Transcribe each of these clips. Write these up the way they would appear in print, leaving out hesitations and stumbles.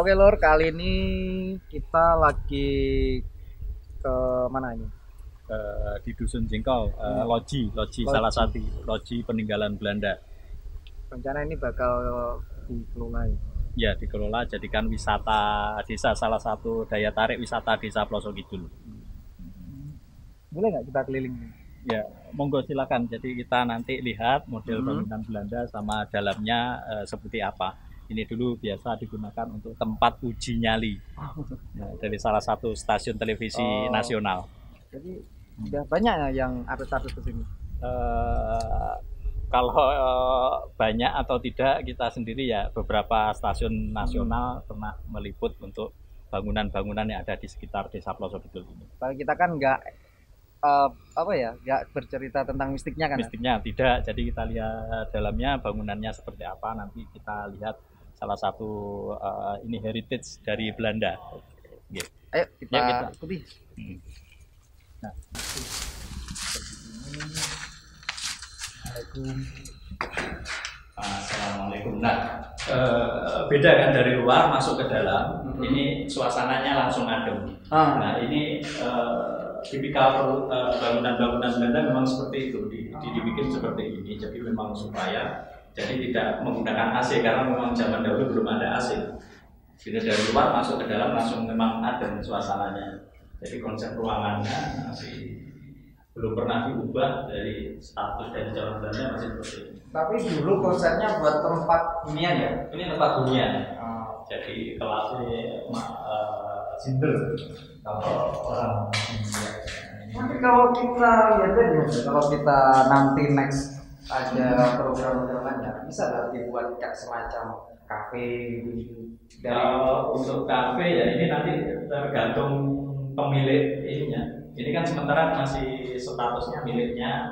Oke Lor, kali ini kita lagi ke mana ini? Di Dusun Jengkol, loji salah satu loji peninggalan Belanda. Rencana ini bakal dikelola ya. Ya, dikelola jadikan wisata desa, salah satu daya tarik wisata desa Ploso Kidul. Boleh nggak kita keliling? Ya, monggo silakan. Jadi kita nanti lihat model bangunan Belanda sama dalamnya seperti apa. Ini dulu biasa digunakan untuk tempat uji nyali. Nah, dari salah satu stasiun televisi nasional. Jadi udah banyak ya yang artis-artis kesini. Kalau banyak atau tidak kita sendiri ya beberapa stasiun nasional pernah meliput untuk bangunan-bangunan yang ada di sekitar desa Ploso Kidul ini. Kalau kita kan nggak nggak bercerita tentang mistiknya kan? Mistiknya tidak, jadi kita lihat dalamnya bangunannya seperti apa. Nanti kita lihat salah satu ini heritage dari Belanda. Gitu. Ayo kita ikuti. Nah. Assalamualaikum. Nah, beda kan dari luar masuk ke dalam. Ini suasananya langsung adem. Nah, ini tipikal bangunan-bangunan Belanda memang seperti itu, dibikin seperti ini. Jadi memang supaya jadi tidak menggunakan AC karena memang zaman dahulu belum ada AC. Jadi dari luar masuk ke dalam langsung memang adem suasananya. Jadi konsep ruangannya masih belum pernah diubah dari status dari zaman Belanda, masih seperti ini. Tapi dulu konsepnya buat tempat hunian ya? Ini tempat hunian. Jadi kelasnya single kalau orang India. Nanti kalau kita lihat deh, kalau kita nanti next ada program-programnya, bisa nggak dibuat kayak semacam kafe gitu? Kalau untuk kafe ya ini nanti tergantung pemilik ininya. Ini kan sementara masih statusnya miliknya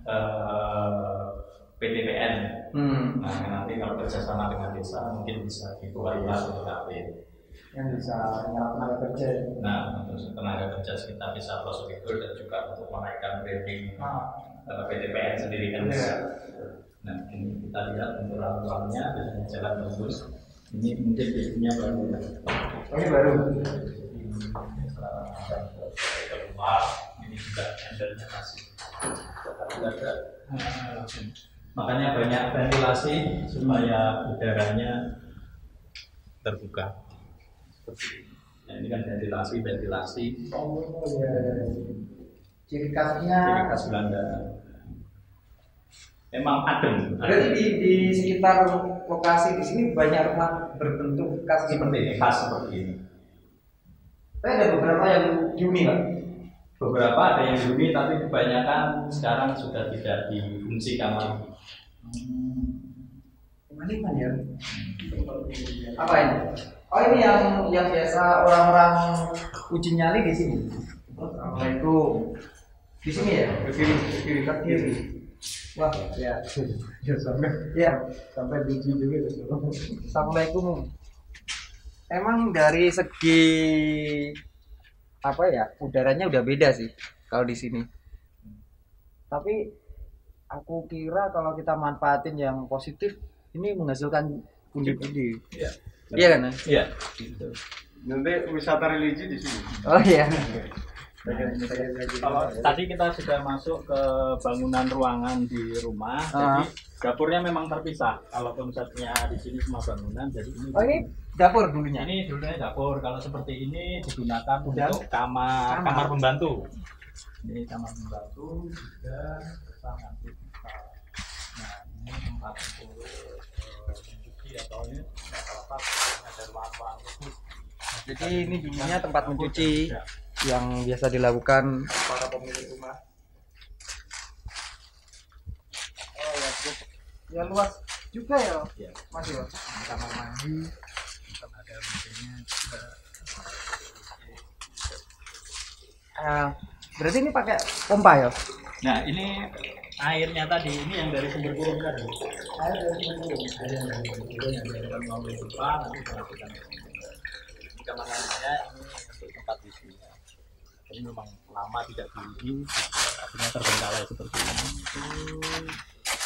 PTPN. Nah nanti kalau kerjasama dengan desa mungkin bisa dibuat untuk kafe. Yang bisa menyerap tenaga kerja. Nah untuk tenaga kerja kita bisa Ploso Kidul dan juga untuk menaikkan branding PTPN sendiri kan bisa. Nah ini kita lihat untuk ruang-ruangnya biasanya jalan tembus. Ini mungkin biasanya baru. Ini baru. Keluar ini juga handle-nya masih ada makanya banyak ventilasi supaya udaranya terbuka. Nah, ini kan ventilasi Ciri khas Belanda. Memang adem. Berarti di sekitar lokasi di sini banyak rumah berbentuk khas seperti ini. Tapi ada beberapa yang huni kan? Beberapa ada yang huni, tapi kebanyakan sekarang sudah tidak difungsikan lagi. Mana ya? Apa ini? Oh ini yang biasa orang-orang uji nyali di sini. Assalamualaikum. Di sini ya? Kiri. Wah ya. Sampai uji juga. Assalamualaikum. Emang dari segi udaranya udah beda sih kalau di sini. Tapi aku kira kalau kita manfaatin yang positif ini menghasilkan pundi-pundi. Iya. Iya kan? Iya. Gitu. Nanti wisata religi di sini. Oh iya. Kalau tadi kita sudah masuk ke bangunan ruangan di rumah, jadi dapurnya memang terpisah. Kalau konsepnya di sini semua bangunan, jadi ini. Oh ini dapur dulunya. Ini dulunya dapur. Kalau seperti ini digunakan untuk kamar pembantu. Ini kamar pembantu juga kita nanti kita. Nah ini tempat untuk mencuci atau ini ada ruang-ruang khusus. Jadi ini dulunya tempat mencuci yang biasa dilakukan para pemilik rumah. Oh ya luas juga ya, Mas ya. Kamar mandi, ada mesinnya juga. Berarti ini pakai pompa ya? Nah ini airnya tadi ini yang dari sumber kurung tadi. Air dari sumber kurung. Air yang dari sumber kurung yang dari mau lupa nanti dilakukan. Ini kamar mandinya ini untuk tempat isinya. Ini memang lama tidak diuji, akhirnya terbengkalai seperti ini.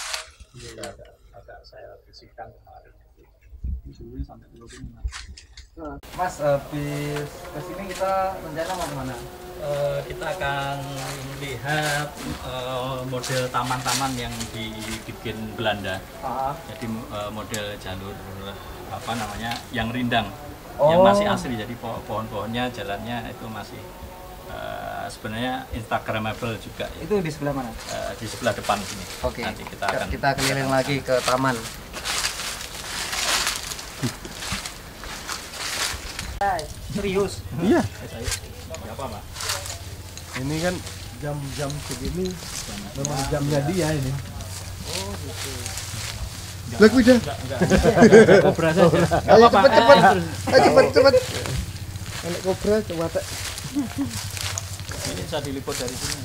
Ini agak saya bersihkan kemarin. Dulu sampai 25. Mas, habis kesini kita rencana mau kemana? Kita akan lihat model taman-taman yang dibikin Belanda. Jadi model jalur apa namanya yang rindang, yang masih asli. Jadi pohon-pohonnya, jalannya itu masih sebenarnya instagramable juga. Itu di sebelah mana? Di sebelah depan sini. Oke. Nanti kita keliling lagi ke taman. Serius? Iya. Nggak apa-apa. Ini kan jam-jam segini memang jamnya dia ini. Oh gitu. Lagu udah. Enggak kobra saja. Ayo cepet. Enak kobra coba tak. Ini bisa diliput dari sini.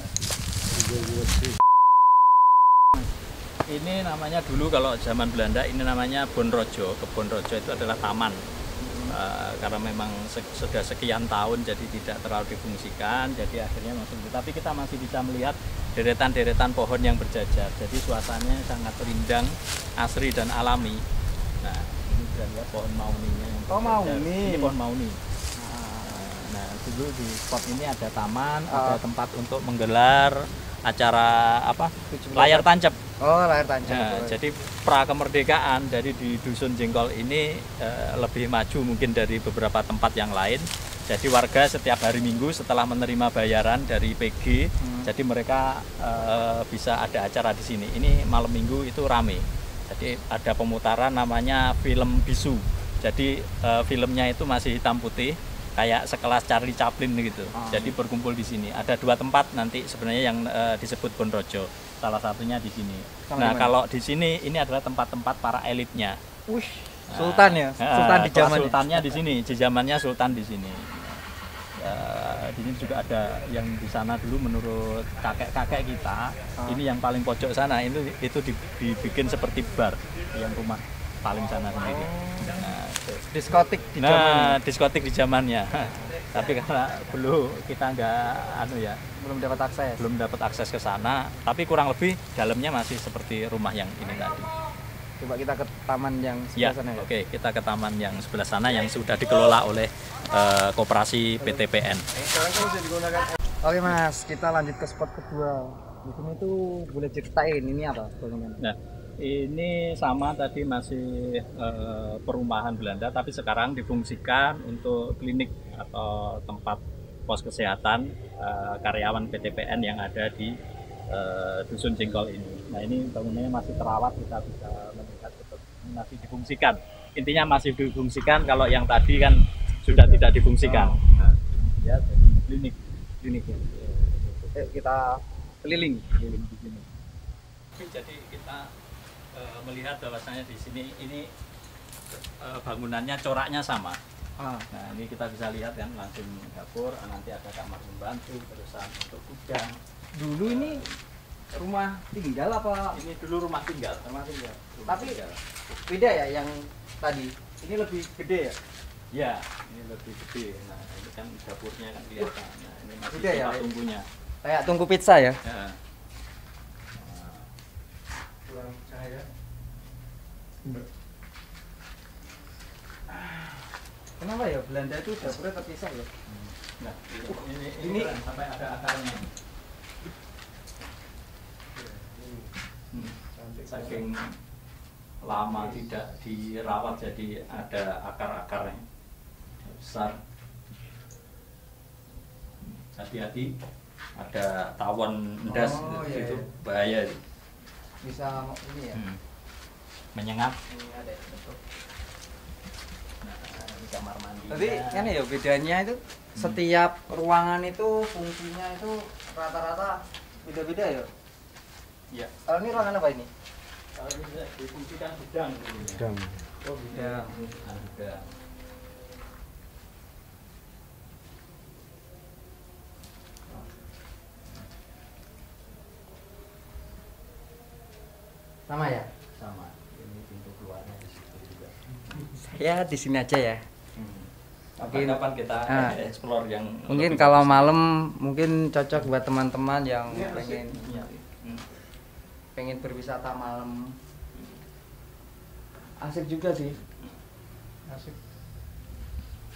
Ini namanya dulu kalau zaman Belanda ini namanya Bonrojo. Kebon Rojo itu adalah taman. Karena memang sudah sekian tahun jadi tidak terlalu difungsikan, jadi akhirnya masuk. Tapi kita masih bisa melihat deretan-deretan pohon yang berjajar. Jadi suasananya sangat rindang, asri dan alami. Nah, ini bisa lihat pohon mauninya yang berjajar. Mauni. Ini pohon mauni. Nah, dulu di spot ini ada taman, ada tempat untuk menggelar acara apa? Layar tancap. Oh, layar tancap. Nah, jadi pra kemerdekaan dari di Dusun Jengkol ini lebih maju mungkin dari beberapa tempat yang lain. Jadi warga setiap hari Minggu setelah menerima bayaran dari PG, jadi mereka bisa ada acara di sini. Ini malam Minggu itu rame. Jadi ada pemutaran namanya film bisu. Jadi filmnya itu masih hitam putih, kayak sekelas Charlie Chaplin gitu. Jadi berkumpul di sini. Ada 2 tempat nanti sebenarnya yang disebut Bonrojo. Salah satunya di sini. Nah, kalau di sini ini adalah tempat-tempat para elitnya. Wih, Sultan ya? Sultan di zamannya. Sultannya di sini, di zamannya Sultan di sini. Di sini juga ada yang di sana dulu menurut kakek-kakek kita. Ini yang paling pojok sana itu dibikin seperti bar, yang rumah paling sana sendiri. Nah, diskotik di zamannya. Diskotik di zamannya. Tapi karena kita belum dapat akses ke sana. Tapi kurang lebih dalamnya masih seperti rumah yang ini tadi. Coba kita ke taman yang sebelah sana ya. Oke, kita ke taman yang sebelah sana yang sudah dikelola oleh koperasi PTPN. Oke Mas, kita lanjut ke spot kedua. Di sini tuh boleh ceritain ini apa bangunan? Nah, ini sama tadi masih perumahan Belanda, tapi sekarang difungsikan untuk klinik atau tempat pos kesehatan karyawan PTPN yang ada di Dusun Jengkol ini. Nah, ini bangunannya masih terawat, kita bisa melihat masih difungsikan. Intinya masih difungsikan, kalau yang tadi kan sudah tidak difungsikan. Nah, ya, jadi klinik. Kita keliling di sini. Jadi kita melihat bahwasanya di sini ini bangunannya coraknya sama. Nah, ini kita bisa lihat kan langsung dapur, nanti ada kamar pembantu, terusan untuk gudang. Dulu ini rumah tinggal apa? Ini dulu rumah tinggal. Tapi beda ya yang tadi. Ini lebih gede ya? Ya, ini lebih gede. Nah, ini kan dapurnya kan kelihatan. Nah, ini masih gede ya, tunggunya. Kayak tungku pizza ya? Ya. Kurang cahaya. Kenapa ya Belanda itu dapurnya terpisah ya? Nah, ini sampai ada akarnya. Saking lama tidak dirawat jadi ada akar-akarnya besar. Hati-hati, ada tawon endas itu bahaya. Bisa ini ya? Menyengat. Ini ada betul. Nah, ini kamar mandi. Tapi kan ya bedanya itu setiap ruangan itu fungsinya itu rata-rata beda-beda ya? Iya. Kalau ini ruangan apa ini? Kalau ini difungsikan gudang. Gudang. Oh beda. Gudang. Sama ya? Sama. Ini pintu keluarnya di situ juga. Saya di sini aja ya. Kapan kita explore yang mungkin kalau malam mungkin cocok buat teman-teman yang pengen berwisata malam. Asik juga sih. Asik.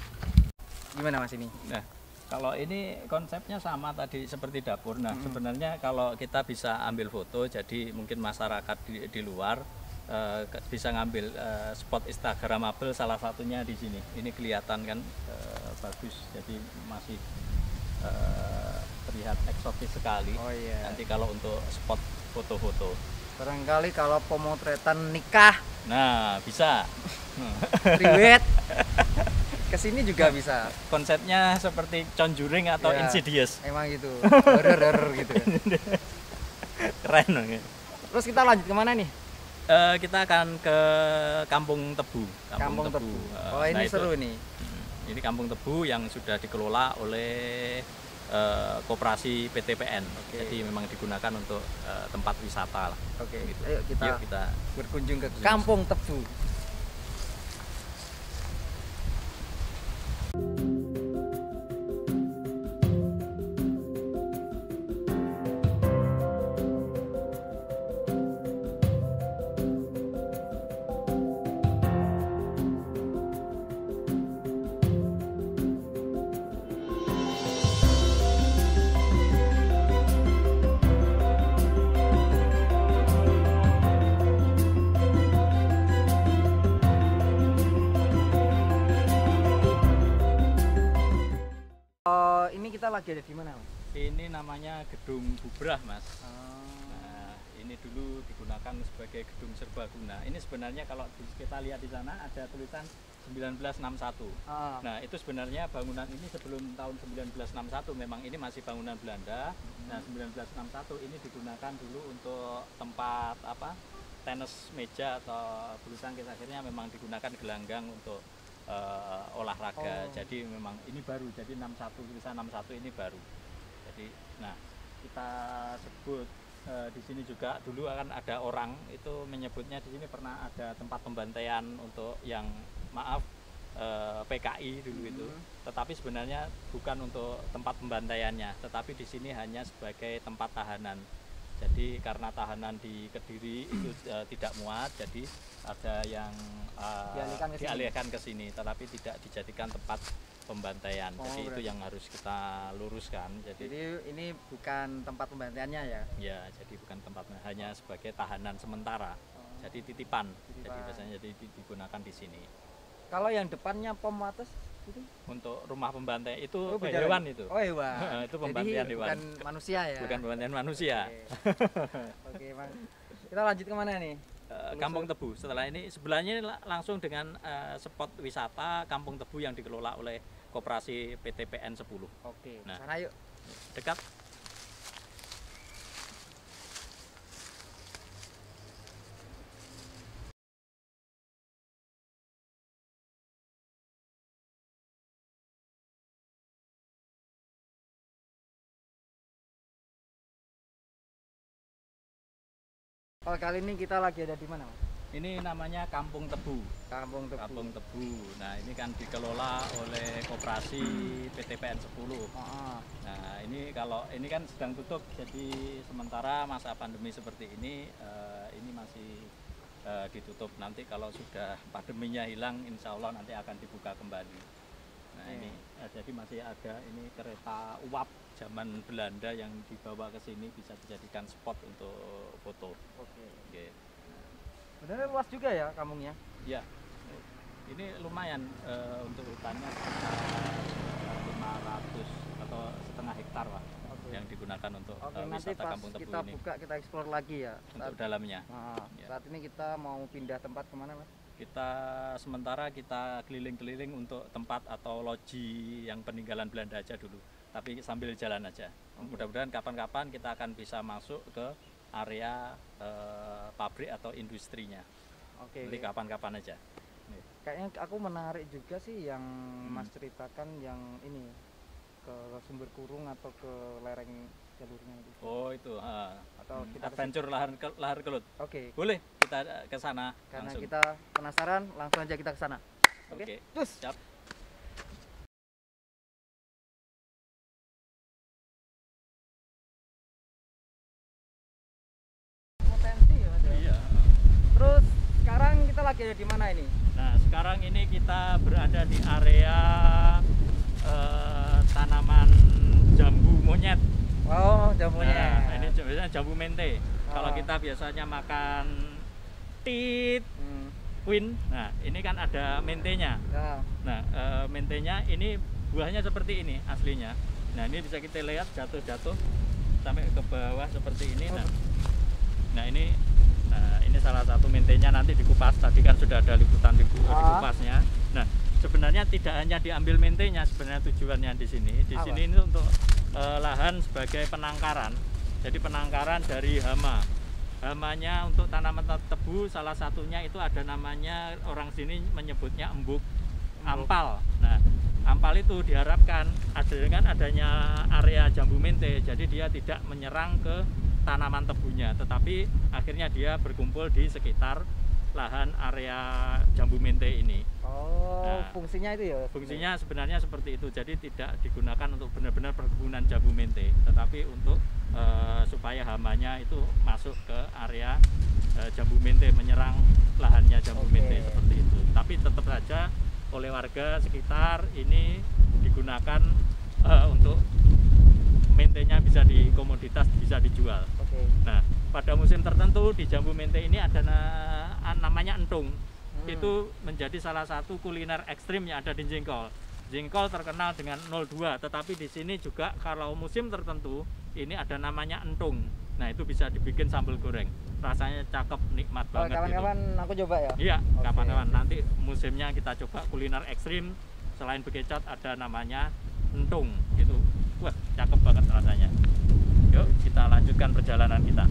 gimana Mas ini? Nah, kalau ini konsepnya sama tadi seperti dapur. Nah, sebenarnya kalau kita bisa ambil foto, jadi mungkin masyarakat di luar bisa ngambil spot instagramable, salah satunya di sini. Ini kelihatan kan bagus, jadi masih terlihat eksotis sekali. Oh iya. Nanti kalau untuk spot foto-foto. Barangkali kalau pemotretan nikah, Nah, bisa. priwet, kesini juga bisa. Konsepnya seperti Conjuring atau Ya, Insidious. emang gitu, horror gitu. Keren. Terus kita lanjut kemana nih? Kita akan ke Kampung Tebu. Kampung Tebu. Oh Nah, ini itu. seru nih. Ini Kampung Tebu yang sudah dikelola oleh koperasi PTPN. Jadi memang digunakan untuk tempat wisata lah. Oke, Gitu. ayo kita Yuk kita berkunjung ke Kampung Tebu. Ini kita lagi ada di mana, Mas? ini namanya Gedung Bubrah, Mas. Nah, ini dulu digunakan sebagai gedung serbaguna. Ini sebenarnya kalau kita lihat di sana ada tulisan 1961. Nah, itu sebenarnya bangunan ini sebelum tahun 1961 memang ini masih bangunan Belanda. Nah, 1961 ini digunakan dulu untuk tempat apa? Tenis meja atau bulu tangkis. Akhirnya memang digunakan gelanggang untuk olahraga. Jadi memang ini baru. Jadi 61 tulisan 61 ini baru. Jadi nah, kita sebut di sini juga dulu akan ada orang itu menyebutnya di sini pernah ada tempat pembantaian untuk yang maaf PKI dulu itu. Tetapi sebenarnya bukan untuk tempat pembantaiannya, tetapi di sini hanya sebagai tempat tahanan. Jadi karena tahanan di Kediri itu tidak muat, jadi ada yang dialihkan ke sini, tetapi tidak dijadikan tempat pembantaian. Jadi itu yang harus kita luruskan. Jadi ini bukan tempat pembantaiannya ya? Ya, jadi bukan tempat, hanya sebagai tahanan sementara. Jadi titipan. Jadi biasanya digunakan di sini. Kalau yang depannya pom atas itu? Untuk rumah pembantai itu hewan itu. Oh hewan. Itu pembantaian hewan. Bukan manusia ya? Bukan pembantaian manusia. Oke, Bang. Kita lanjut kemana nih? Kampung Tebu. Setelah ini sebelahnya langsung dengan spot wisata Kampung Tebu yang dikelola oleh koperasi PTPN 10. Oke, nah, sana yuk. Dekat. Oh, kali ini kita lagi ada di mana, Mas? Ini namanya Kampung Tebu. Kampung Tebu. Kampung Tebu. Nah, ini kan dikelola oleh koperasi PTPN 10. Nah, ini kalau ini kan sedang tutup, jadi sementara masa pandemi seperti ini masih ditutup. Nanti kalau sudah pandeminya hilang, insya Allah nanti akan dibuka kembali. Nah, ini jadi masih ada ini kereta uap zaman Belanda yang dibawa ke sini, bisa dijadikan spot untuk foto. Oke. Okay. Benar luas juga ya kampungnya? Ya, ini lumayan untuk hutannya sekitar 500 atau setengah hektar lah yang digunakan untuk wisata Kampung Tebu ini. Kita buka, kita eksplor lagi ya. Untuk dalamnya. Saat ini kita mau pindah tempat kemana, Mas? Sementara kita keliling-keliling untuk tempat atau loji yang peninggalan Belanda aja dulu. Tapi sambil jalan aja. Mudah-mudahan kapan-kapan kita akan bisa masuk ke area pabrik atau industrinya. Jadi kapan-kapan aja. Kayaknya aku menarik juga sih yang Mas ceritakan yang ini ke sumber kurung atau ke lereng jalurnya itu. Oh itu, atau kita adventure lahar kelut. Oke. Boleh kita ke sana. Karena langsung. kita penasaran, langsung aja kita ke sana. Oke. Terus. Siap. Potensi ya, Mas. Iya. Terus sekarang kita lagi ada di mana ini? Nah, sekarang ini kita berada di area tanaman jambu monyet. Oh, jambu monyet. Nah, ini biasanya jambu mente. Kalau kita biasanya makan tit, queen, nah ini kan ada mentenya. Nah, mentenya ini buahnya seperti ini aslinya. Nah, ini bisa kita lihat jatuh-jatuh sampai ke bawah seperti ini. Nah ini salah satu mentenya, nanti dikupas. Tadi kan sudah ada liputan dikupasnya. Nah, sebenarnya tidak hanya diambil mentenya, sebenarnya tujuannya di sini. Di sini ini untuk lahan sebagai penangkaran. Jadi penangkaran dari hama. Hamanya untuk tanaman tebu salah satunya itu ada namanya, orang sini menyebutnya embuk, ampal. Nah, ampal itu diharapkan dengan adanya area jambu mente, jadi dia tidak menyerang ke tanaman tebunya, tetapi akhirnya dia berkumpul di sekitar lahan area jambu mente ini. Nah, fungsinya itu ya? Fungsinya sebenarnya seperti itu, jadi tidak digunakan untuk benar-benar perkebunan jambu mente, tetapi untuk supaya hamanya itu masuk ke area jambu mente, menyerang lahannya jambu mente seperti itu. Tapi tetap saja oleh warga sekitar ini digunakan untuk mentenya bisa komoditas, bisa dijual. Nah, pada musim tertentu di jambu mente ini ada namanya entung. Itu menjadi salah satu kuliner ekstrim yang ada di Jengkol. Jengkol terkenal dengan 02, tetapi di sini juga kalau musim tertentu ini ada namanya entung. Nah, itu bisa dibikin sambal goreng. Rasanya cakep, nikmat banget. Kapan-kapan aku coba ya? Iya, kapan-kapan. Nanti musimnya kita coba kuliner ekstrim. Selain bekecot ada namanya entung. Itu, wah, cakep banget rasanya. Yuk, kita lanjutkan perjalanan kita.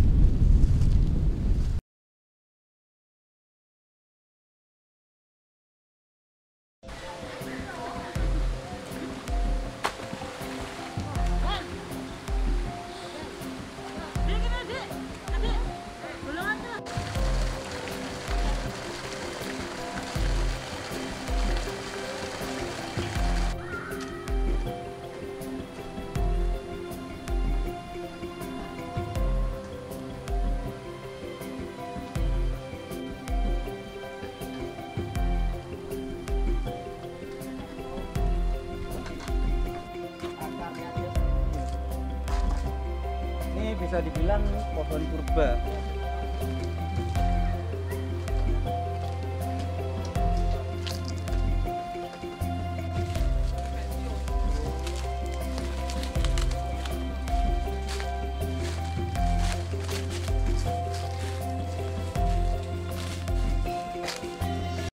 Bisa dibilang pohon purba.